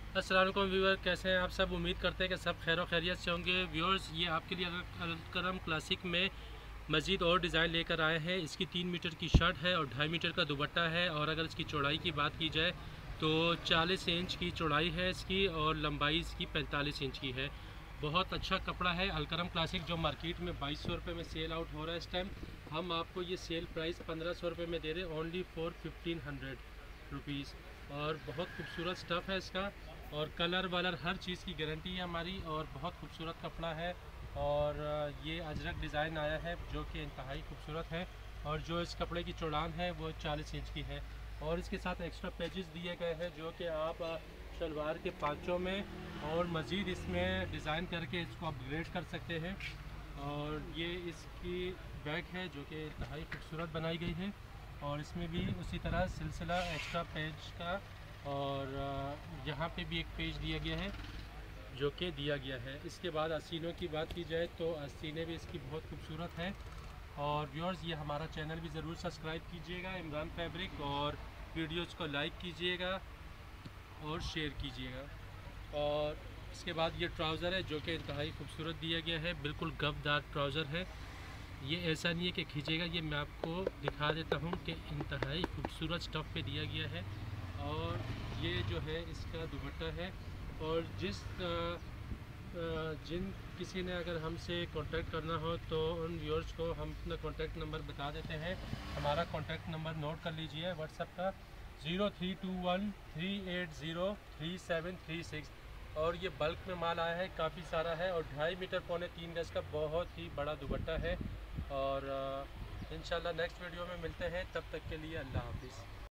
अस्सलाम वालेकुम व्यूअर, कैसे हैं आप सब। उम्मीद करते हैं कि सब खैर खैरियत से होंगे। व्यूअर्स, ये आपके लिए अलकरम क्लासिक में मज़ीद और डिज़ाइन लेकर आए हैं। इसकी 3 मीटर की शर्ट है और 2.5 मीटर का दुपट्टा है। और अगर इसकी चौड़ाई की बात की जाए तो 40 इंच की चौड़ाई है इसकी और लंबाई इसकी 45 इंच की है। बहुत अच्छा कपड़ा है। अलकरम क्लासिक जो मार्केट में 2200 रुपये में सेल आउट हो रहा है इस टाइम, हम आपको ये सेल प्राइस 1500 रुपये में दे रहे हैं, ओनली फॉर 1500 रुपीज़। और बहुत खूबसूरत स्टफ़ है इसका और कलर वलर हर चीज़ की गारंटी है हमारी और बहुत खूबसूरत कपड़ा है। और ये अजरक डिज़ाइन आया है जो कि इंतहाई खूबसूरत है। और जो इस कपड़े की चौड़ान है वो 40 इंच की है। और इसके साथ एक्स्ट्रा पेजेस दिए गए हैं जो कि आप शलवार के पाँचों में और मज़ीद इसमें डिज़ाइन करके इसको अपग्रेड कर सकते हैं। और ये इसकी बैग है जो कि इंतहाई खूबसूरत बनाई गई है। और इसमें भी उसी तरह सिलसिला एक्स्ट्रा पेज का और यहाँ पे भी एक पेज दिया गया है जो कि दिया गया है। इसके बाद आसीनों की बात की जाए तो आसीनें भी इसकी बहुत खूबसूरत हैं। और व्यूअर्स, ये हमारा चैनल भी ज़रूर सब्सक्राइब कीजिएगा इमरान फैब्रिक, और वीडियोज़ को लाइक कीजिएगा और शेयर कीजिएगा। और इसके बाद ये ट्राउज़र है जो कि इंतहाई खूबसूरत दिया गया है, बिल्कुल गबदार ट्राउज़र है। ये ऐसा नहीं है कि खींचेगा, ये मैं आपको दिखा देता हूँ कि इंतहाई खूबसूरत स्टफ़ पे दिया गया है। और ये जो है इसका दुपट्टा है। और जिन किसी ने अगर हमसे कांटेक्ट करना हो तो उन व्यूअर्स को हम अपना कांटेक्ट नंबर बता देते हैं। हमारा कांटेक्ट नंबर नोट कर लीजिए व्हाट्सएप का, 032138033736। और ये बल्क में माल आया है, काफ़ी सारा है। और 2.5 मीटर पौने 3 गज का बहुत ही बड़ा दुपट्टा है। और इंशाल्लाह नेक्स्ट वीडियो में मिलते हैं, तब तक के लिए अल्लाह हाफिज़।